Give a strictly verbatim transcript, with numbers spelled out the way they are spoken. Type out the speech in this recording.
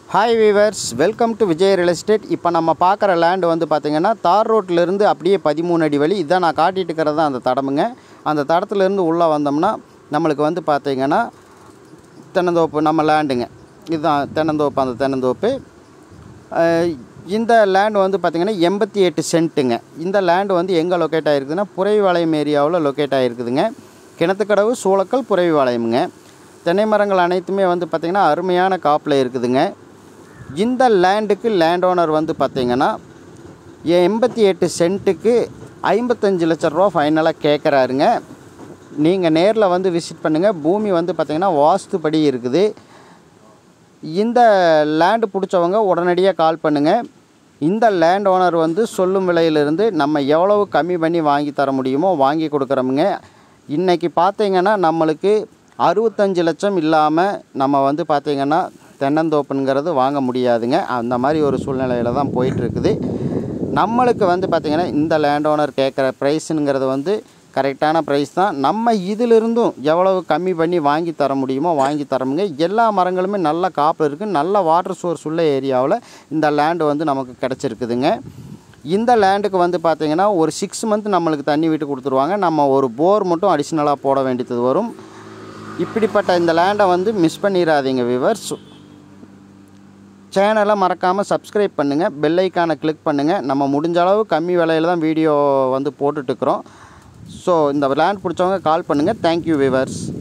Hi viewers, welcome to Vijay real estate. இப்போ நம்ம பார்க்குற லேண்டு வந்து பார்த்திங்கன்னா தார் ரோட்லேருந்து அப்படியே பதிமூணு அடி வழி இதான் நான் காட்டிகிட்டு இருக்கிறது தான் அந்த தடமுங்க. அந்த தடத்துலேருந்து உள்ளே வந்தோம்னா நம்மளுக்கு வந்து பார்த்திங்கன்னா தென்னந்தோப்பு நம்ம லேண்டுங்க. இதுதான் தென்னந்தோப்பு. அந்த தென்னந்தோப்பு இந்த லேண்டு வந்து பார்த்திங்கன்னா எண்பத்தி எட்டு சென்ட்டுங்க. இந்த லேண்டு வந்து எங்கே லொக்கேட் ஆகிருக்குதுன்னா புரைவாளையம் ஏரியாவில் லொக்கேட் ஆகிருக்குதுங்க. கிணத்துக்கடவு சூளக்கல் புரைவாளையமுங்க. தென்னை மரங்கள் அனைத்துமே வந்து பார்த்திங்கன்னா அருமையான காப்பில் இருக்குதுங்க. இந்த லேண்டுக்கு லேண்ட் ஓனர் வந்து பார்த்திங்கன்னா எண்பத்தி எட்டு சென்ட்டுக்கு ஐம்பத்தஞ்சு லட்ச ரூபா ஃபைனலாக கேட்குறாருங்க. நீங்கள் நேரில் வந்து விசிட் பண்ணுங்கள். பூமி வந்து பார்த்திங்கன்னா வாஸ்துபடி இருக்குது. இந்த லேண்டு பிடிச்சவங்க உடனடியாக கால் பண்ணுங்கள். இந்த லேண்ட் ஓனர் வந்து சொல்லும் விலையிலிருந்து நம்ம எவ்வளவு கம்மி பண்ணி வாங்கி தர முடியுமோ வாங்கி கொடுக்குறோமுங்க. இன்றைக்கி பார்த்திங்கன்னா நம்மளுக்கு அறுபத்தஞ்சு லட்சம் இல்லாமல் நம்ம வந்து பார்த்திங்கன்னா தென்னந்தோப்புங்கிறது வாங்க முடியாதுங்க. அந்த மாதிரி ஒரு சூழ்நிலையில் தான் போயிட்டுருக்குது. நம்மளுக்கு வந்து பார்த்திங்கன்னா இந்த லேண்ட் ஓனர் கேட்குற ப்ரைஸுங்கிறது வந்து கரெக்டான ப்ரைஸ் தான். நம்ம இதிலிருந்தும் எவ்வளவு கம்மி பண்ணி வாங்கி தர முடியுமோ வாங்கி தரோமுங்க. எல்லா மரங்களுமே நல்ல காப்பு இருக்குது. நல்ல வாட்டர் சோர்ஸ் உள்ள ஏரியாவில் இந்த லேண்டு வந்து நமக்கு கிடச்சிருக்குதுங்க. இந்த லேண்டுக்கு வந்து பார்த்திங்கன்னா ஒரு சிக்ஸ் மந்த் நம்மளுக்கு தண்ணி விட்டு கொடுத்துருவாங்க. நம்ம ஒரு போர் மட்டும் அடிஷ்னலாக போட வேண்டியது வரும். இப்படிப்பட்ட இந்த லேண்டை வந்து மிஸ் பண்ணிடாதீங்க வியூவர்ஸ். சேனலை மறக்காமல் சப்ஸ்கிரைப் பண்ணுங்கள். பெல் ஐக்கானை கிளிக் பண்ணுங்கள். நம்ம முடிஞ்ச அளவு கம்மி விலையில் தான் வீடியோ வந்து போட்டுட்ருக்குறோம். ஸோ இந்த லேண்ட் பிடிச்சவங்க கால் பண்ணுங்கள். Thank you viewers.